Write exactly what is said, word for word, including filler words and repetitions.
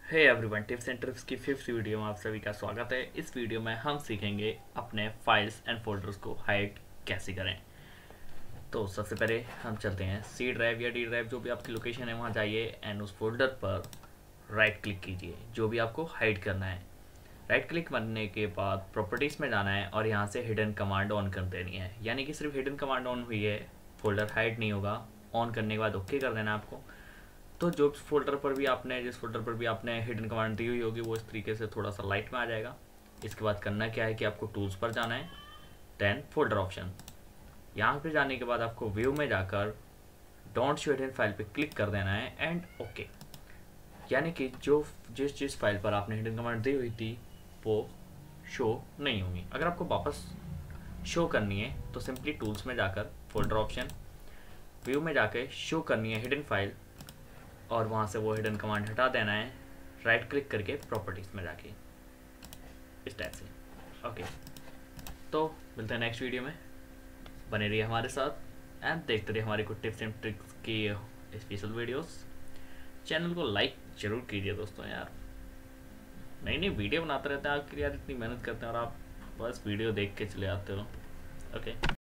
Hey everyone, tips and tricks की fifth video में आप सभी का स्वागत है। इस वीडियो में हम सीखेंगे अपने फाइल्स एंड फोल्डर्स को हाइड कैसे करें। तो सबसे पहले हम चलते हैं सी ड्राइव या डी ड्राइव, जो भी आपकी लोकेशन है वहाँ जाइए एंड उस फोल्डर पर राइट क्लिक कीजिए जो भी आपको हाइड करना है। राइट क्लिक करने के बाद प्रॉपर्टीज़ में जाना है और यहाँ से हिडन कमांड ऑन कर देनी है, यानी कि सिर्फ हिडन कमांड ऑन हुई है, फोल्डर हाइड नहीं होगा। ऑन करने के बाद ओके कर देना आपको। तो जो फोल्डर पर भी आपने जिस फोल्डर पर भी आपने हिडन कमांड दी हुई होगी वो इस तरीके से थोड़ा सा लाइट में आ जाएगा। इसके बाद करना क्या है कि आपको टूल्स पर जाना है, देन फोल्डर ऑप्शन। यहाँ पे जाने के बाद आपको व्यू में जाकर डोंट शो हिडन फाइल पे क्लिक कर देना है एंड ओके। यानी कि जो जिस जिस फाइल पर आपने हिडन कमांड दी हुई थी वो शो नहीं होंगी। अगर आपको वापस शो करनी है तो सिंपली टूल्स में जाकर फोल्डर ऑप्शन, व्यू में जाकर शो करनी है हिडन फाइल और वहाँ से वो हिडन कमांड हटा देना है राइट क्लिक करके प्रॉपर्टीज़ में जाके, इस टाइप से। ओके, तो मिलते हैं नेक्स्ट वीडियो में। बने रहिए हमारे साथ एंड देखते रहिए हमारी कुछ टिप्स एंड ट्रिक्स की स्पेशल वीडियोस। चैनल को लाइक जरूर कीजिए दोस्तों, यार नई नई वीडियो बनाते रहते हैं आपके लिए, यार इतनी मेहनत करते हैं और आप बस वीडियो देख के चले आते हो। ओके।